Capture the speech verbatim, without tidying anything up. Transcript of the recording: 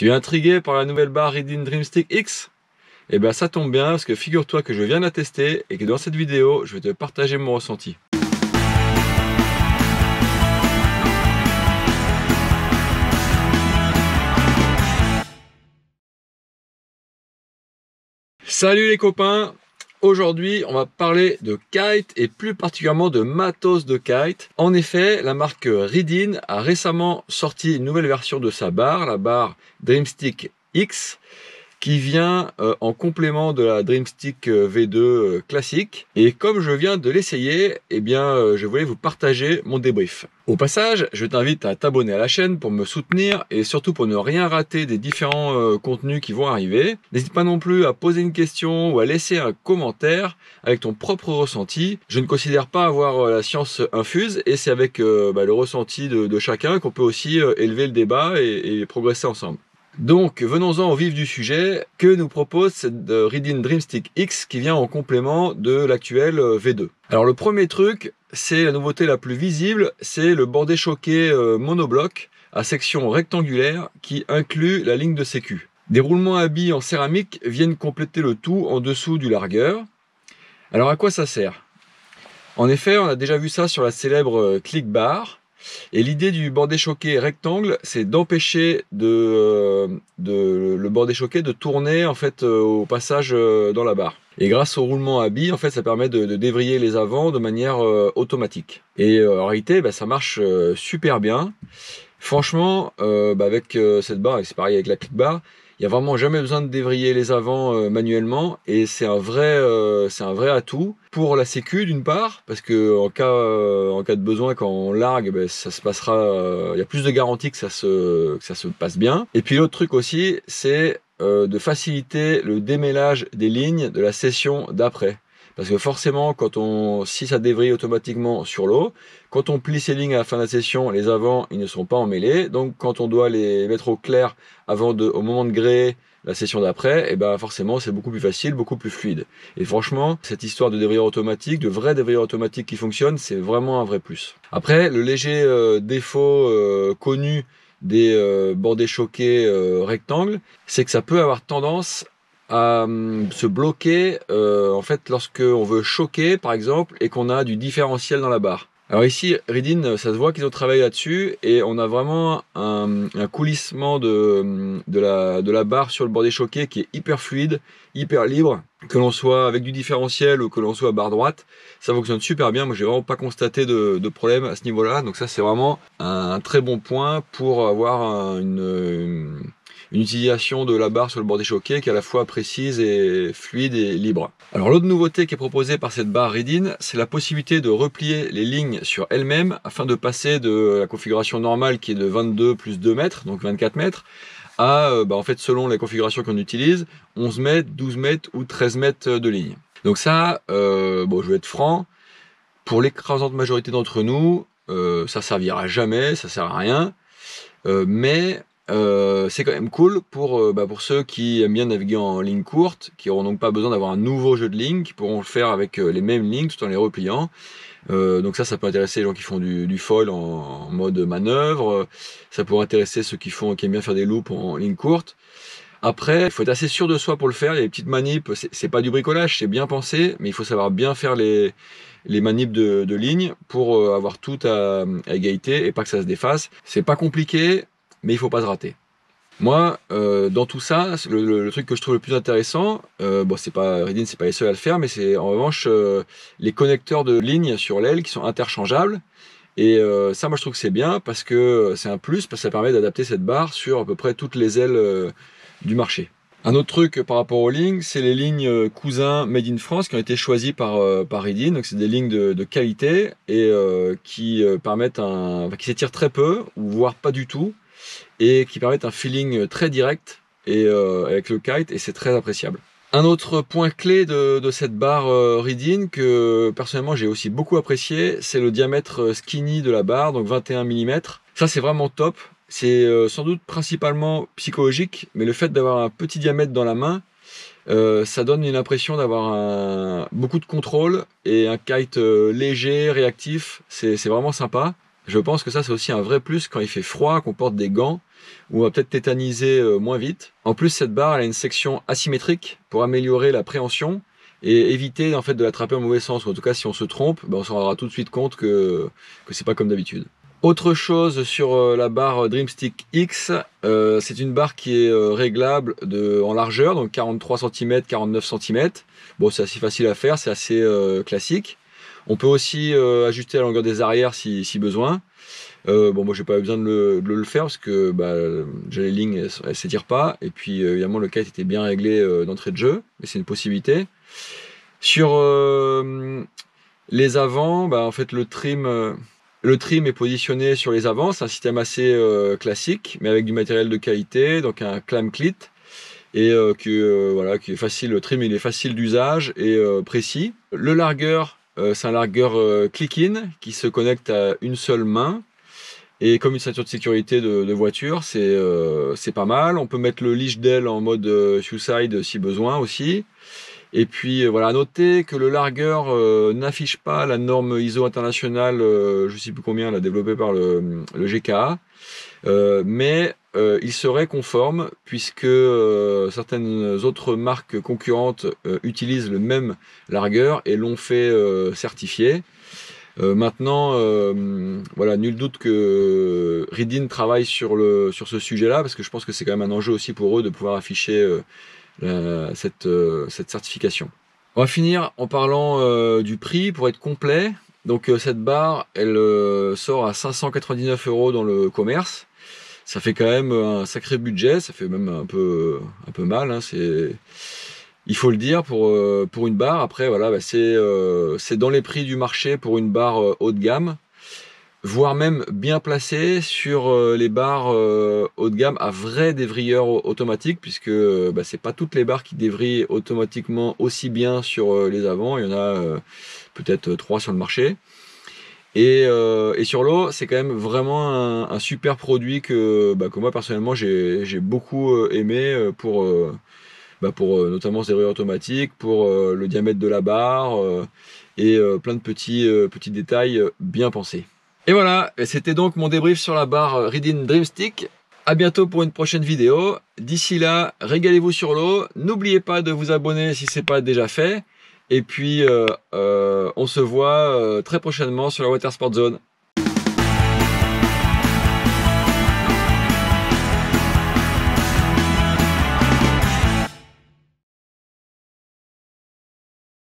Tu es intrigué par la nouvelle barre Ridin Dreamstick X? Eh bien ça tombe bien parce que figure-toi que je viens de la tester et que dans cette vidéo, je vais te partager mon ressenti. Salut les copains! Aujourd'hui, on va parler de kite et plus particulièrement de matos de kite. En effet, la marque Ridin a récemment sorti une nouvelle version de sa barre, la barre Dreamstick X, qui vient euh, en complément de la Dreamstick V deux euh, classique. Et comme je viens de l'essayer, eh bien, euh, je voulais vous partager mon débrief. Au passage, je t'invite à t'abonner à la chaîne pour me soutenir et surtout pour ne rien rater des différents euh, contenus qui vont arriver. N'hésite pas non plus à poser une question ou à laisser un commentaire avec ton propre ressenti. Je ne considère pas avoir euh, la science infuse et c'est avec euh, bah, le ressenti de, de chacun qu'on peut aussi euh, élever le débat et, et progresser ensemble. Donc, venons-en au vif du sujet. Que nous propose cette Ridin Dreamstick X qui vient en complément de l'actuel V deux? Alors, le premier truc, c'est la nouveauté la plus visible, c'est le bordé choqué monobloc à section rectangulaire qui inclut la ligne de sécu. Des roulements à billes en céramique viennent compléter le tout en dessous du largueur. Alors, à quoi ça sert? En effet, on a déjà vu ça sur la célèbre Click Bar. Et l'idée du bordé choqué rectangle, c'est d'empêcher de, de, le bordé choqué de tourner en fait au passage dans la barre. Et grâce au roulement à billes, en fait, ça permet de, de dévriller les avants de manière euh, automatique. Et euh, en réalité, bah, ça marche euh, super bien. Franchement, euh, bah, avec euh, cette barre, et c'est pareil avec la click bar, il n'y a vraiment jamais besoin de dévriller les avants euh, manuellement et c'est un vrai euh, c'est un vrai atout pour la sécu d'une part parce que en cas euh, en cas de besoin quand on largue, ben, ça se passera, euh, il y a plus de garantie que ça se que ça se passe bien. Et puis l'autre truc aussi, c'est euh, de faciliter le démêlage des lignes de la session d'après. Parce que forcément, quand on, si ça dévrille automatiquement sur l'eau, quand on plie ces lignes à la fin de la session, les avants, ils ne sont pas emmêlés. Donc, quand on doit les mettre au clair avant de, au moment de gréer la session d'après, et ben forcément, c'est beaucoup plus facile, beaucoup plus fluide. Et franchement, cette histoire de dévrilleur automatique, de vrai dévrilleur automatique qui fonctionne, c'est vraiment un vrai plus. Après, le léger euh, défaut euh, connu des euh, bordés choqués euh, rectangles, c'est que ça peut avoir tendance à se bloquer euh, en fait lorsque on veut choquer par exemple et qu'on a du différentiel dans la barre. Alors ici Ridin, ça se voit qu'ils ont travaillé là-dessus et on a vraiment un, un coulissement de, de, la, de la barre sur le bordé choqué qui est hyper fluide, hyper libre, que l'on soit avec du différentiel ou que l'on soit à barre droite, ça fonctionne super bien. Moi j'ai vraiment pas constaté de, de problème à ce niveau-là, donc ça c'est vraiment un, un très bon point pour avoir un, une, une une utilisation de la barre sur le bordé choqué qui est à la fois précise et fluide et libre. Alors l'autre nouveauté qui est proposée par cette barre Ridin, c'est la possibilité de replier les lignes sur elles-mêmes afin de passer de la configuration normale qui est de vingt-deux plus deux mètres, donc vingt-quatre mètres, à, bah, en fait, selon la configuration qu'on utilise, onze mètres, douze mètres ou treize mètres de ligne. Donc ça, euh, bon, je vais être franc, pour l'écrasante majorité d'entre nous, euh, ça servira jamais, ça sert à rien, euh, mais Euh, c'est quand même cool pour, euh, bah pour ceux qui aiment bien naviguer en ligne courte, qui n'auront donc pas besoin d'avoir un nouveau jeu de ligne, qui pourront le faire avec euh, les mêmes lignes tout en les repliant. Euh, donc ça, ça peut intéresser les gens qui font du, du foil en, en mode manœuvre. Ça pourrait intéresser ceux qui font, qui aiment bien faire des loops en ligne courte. Après, il faut être assez sûr de soi pour le faire. Il y a des petites manips, c'est pas du bricolage, c'est bien pensé, mais il faut savoir bien faire les, les manips de, de ligne pour euh, avoir tout à, à égalité et pas que ça se défasse. C'est pas compliqué, mais il faut pas se rater. Moi, euh, dans tout ça, le, le, le truc que je trouve le plus intéressant, euh, bon, c'est pas Ridin, c'est pas les seuls à le faire, mais c'est en revanche euh, les connecteurs de ligne sur l'aile qui sont interchangeables. Et euh, ça, moi, je trouve que c'est bien parce que c'est un plus, parce que ça permet d'adapter cette barre sur à peu près toutes les ailes euh, du marché. Un autre truc par rapport aux lignes, c'est les lignes cousins Made in France qui ont été choisies par, euh, par Ridin. Donc c'est des lignes de, de qualité et euh, qui euh, permettent un, enfin, qui s'étirent très peu ou voire pas du tout, et qui permettent un feeling très direct et euh, avec le kite, et c'est très appréciable. Un autre point clé de, de cette barre euh, Ridin que personnellement j'ai aussi beaucoup apprécié, c'est le diamètre skinny de la barre, donc vingt et un millimètres. Ça c'est vraiment top. C'est euh, sans doute principalement psychologique, mais le fait d'avoir un petit diamètre dans la main, euh, ça donne une impression d'avoir beaucoup de contrôle et un kite euh, léger, réactif. C'est vraiment sympa. Je pense que ça c'est aussi un vrai plus quand il fait froid, qu'on porte des gants. où on va peut-être tétaniser euh, moins vite. En plus, cette barre elle a une section asymétrique pour améliorer la préhension et éviter en fait de l'attraper en mauvais sens. En tout cas, si on se trompe, ben, on se rendra tout de suite compte que, que c'est pas comme d'habitude. Autre chose sur euh, la barre Dreamstick X, euh, c'est une barre qui est euh, réglable de, en largeur, donc quarante-trois centimètres, quarante-neuf centimètres. Bon, c'est assez facile à faire, c'est assez euh, classique. On peut aussi euh, ajuster la longueur des arrières si, si besoin. Euh, bon, moi j'ai pas eu besoin de le, de le faire parce que bah, les lignes elles, elles s'étirent pas. Et puis euh, évidemment le kite était bien réglé euh, d'entrée de jeu, mais c'est une possibilité. Sur euh, les avants, bah, en fait le trim. Euh, Le trim est positionné sur les avants, c'est un système assez euh, classique, mais avec du matériel de qualité, donc un clam clit, et euh, que, euh, voilà, qui est facile, le trim il est facile d'usage et euh, précis. Le largueur, euh, c'est un largueur euh, click-in qui se connecte à une seule main, et comme une ceinture de sécurité de, de voiture, c'est euh, c'est pas mal. On peut mettre le leash d'aile en mode euh, shoeside si besoin aussi. Et puis voilà, à noter que le largueur euh, n'affiche pas la norme I S O internationale, euh, je ne sais plus combien, là, développée par le, le G K A, euh, mais euh, il serait conforme puisque euh, certaines autres marques concurrentes euh, utilisent le même largueur et l'ont fait euh, certifier. Euh, maintenant, euh, voilà, nul doute que Ridin travaille sur, le, sur ce sujet-là, parce que je pense que c'est quand même un enjeu aussi pour eux de pouvoir afficher euh, la, cette, euh, cette certification. On va finir en parlant euh, du prix pour être complet. Donc euh, cette barre, elle euh, sort à cinq cent quatre-vingt-dix-neuf euros dans le commerce. Ça fait quand même un sacré budget, ça fait même un peu, un peu mal. Hein, c'est... Il faut le dire pour, euh, pour une barre. Après, voilà, bah, c'est euh, c'est dans les prix du marché pour une barre euh, haut de gamme, voire même bien placée sur euh, les barres euh, haut de gamme à vrai dévrilleur automatique, puisque euh, bah, c'est pas toutes les barres qui dévrillent automatiquement aussi bien sur euh, les avants. Il y en a euh, peut-être trois sur le marché. Et, euh, et sur l'eau, c'est quand même vraiment un, un super produit que, bah, que moi personnellement j'ai beaucoup euh, aimé pour. Euh, Bah pour euh, notamment ce déverrouilleur automatique, pour euh, le diamètre de la barre euh, et euh, plein de petits, euh, petits détails euh, bien pensés. Et voilà, c'était donc mon débrief sur la barre Ridin Dreamstick. À bientôt pour une prochaine vidéo. D'ici là, régalez-vous sur l'eau. N'oubliez pas de vous abonner si ce n'est pas déjà fait. Et puis, euh, euh, on se voit euh, très prochainement sur la Water Sport Zone.